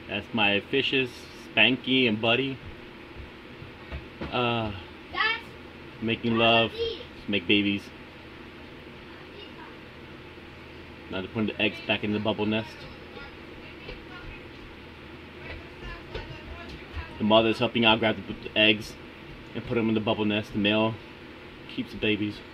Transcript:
That's my fishes, Spanky and Buddy. Making love to make babies. Now they're putting the eggs back in the bubble nest. The mother's helping out grab the eggs and put them in the bubble nest. The male keeps the babies.